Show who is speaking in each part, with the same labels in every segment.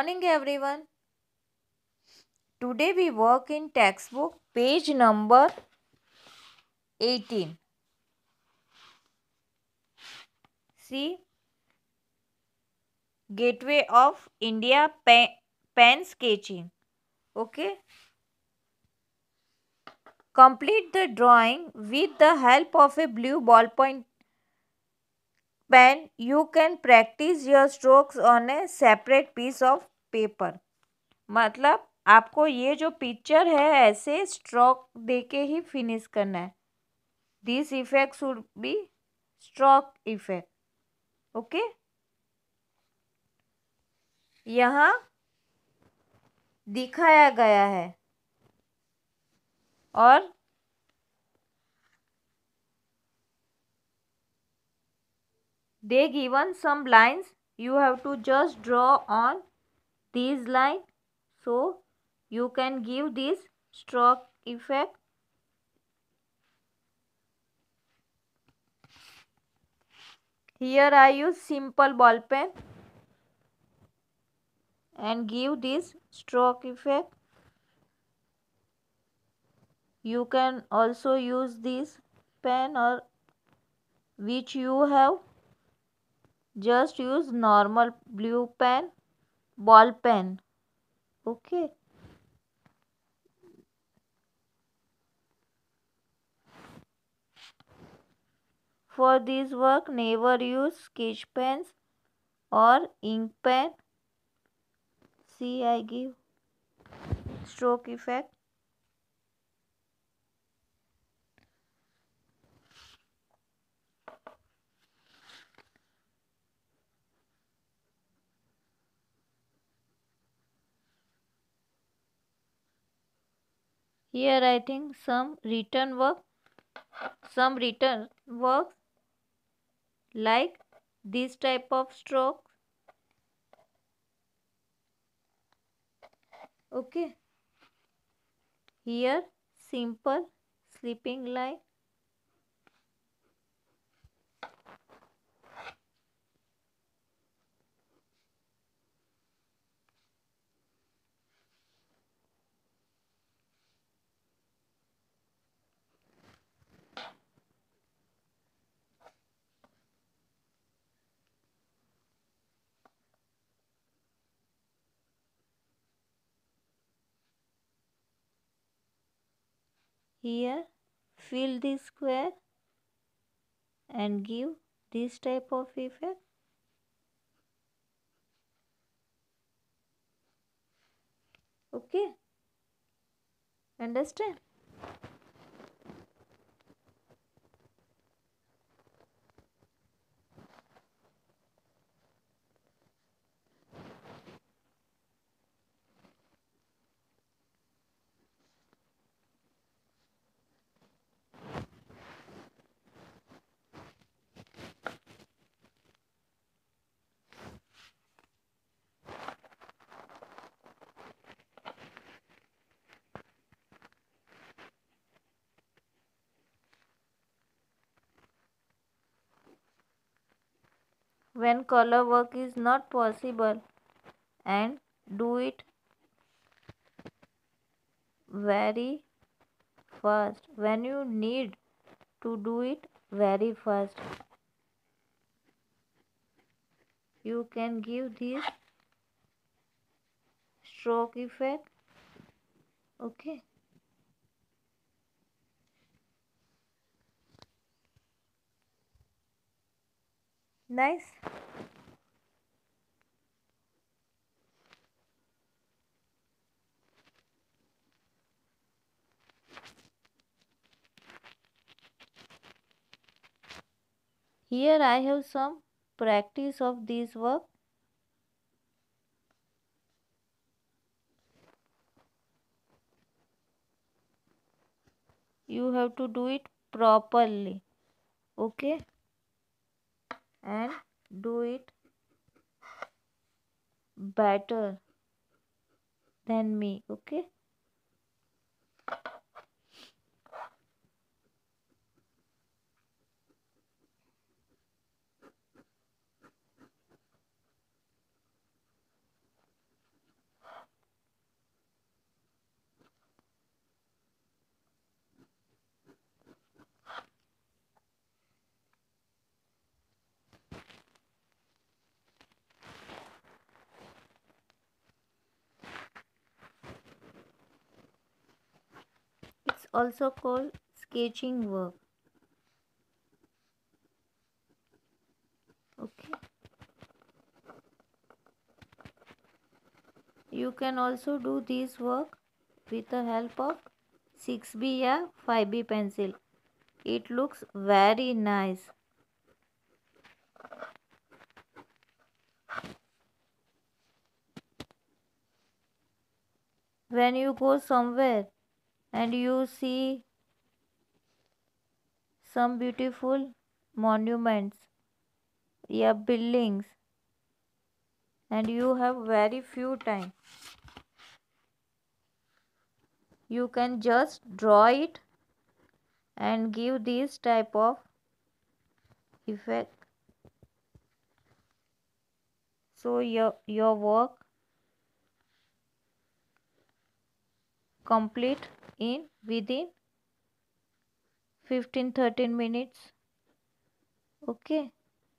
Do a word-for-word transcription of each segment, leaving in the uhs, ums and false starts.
Speaker 1: Morning everyone. Today we work in textbook page number eighteen. See, Gateway of India pen, pen sketching. Okay. Complete the drawing with the help of a blue ballpoint pen. You can practice your strokes on a separate piece of paper. मतलब आपको ये जो picture है ऐसे stroke देके ही finish करना है. This effect should be stroke effect. Okay. यहाँ दिखाया गया है और they given some lines. You have to just draw on these lines so you can give this stroke effect. Here I use simple ball pen and give this stroke effect. You can also use this pen or which you have. Just use normal blue pen, ball pen. Okay. For this work, never use sketch pens or ink pen. See, I give stroke effect. Here I think some written work, some written works like this type of stroke. Okay. Here simple sleeping line. Here fill this square and give this type of effect. Okay. Understand? When color work is not possible and do it very fast. When you need to do it very fast, you can give this stroke effect. Okay. Nice. Here I have some practice of this work. You have to do it properly. Okay. And do it better than me. Okay. also called sketching work. Okay. You can also do this work with the help of six B or five B pencil. It looks very nice. When you go somewhere and you see some beautiful monuments, yeah, buildings, and you have very few time, you can just draw it and give this type of effect. So your your work complete in within fifteen thirteen minutes. Okay.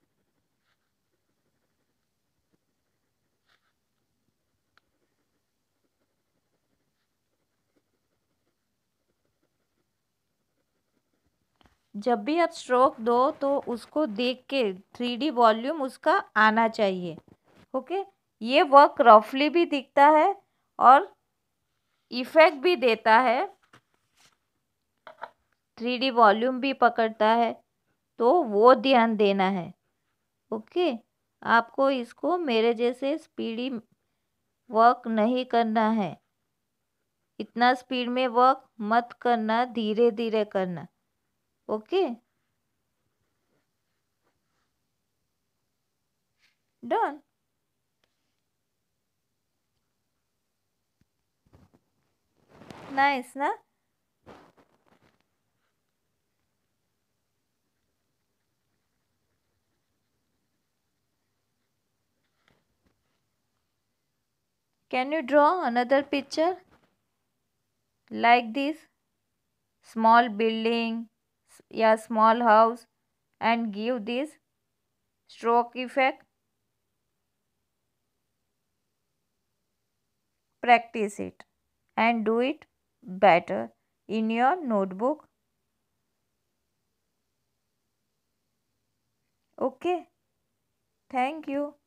Speaker 1: जब भी आप stroke दो तो उसको देख के three D volume उसका आना चाहिए. ओके. ये वर्क रफली भी दिखता है और इफेक्ट भी देता है, थ्री डी वॉल्यूम भी पकड़ता है, तो वो ध्यान देना है. ओके. आपको इसको मेरे जैसे स्पीडी वर्क नहीं करना है. इतना स्पीड में वर्क मत करना, धीरे धीरे करना. ओके. डन. नाइस ना. Can you draw another picture like this? Small building, yeah, small house, and give this stroke effect. Practice it and do it better in your notebook. Okay. Thank you.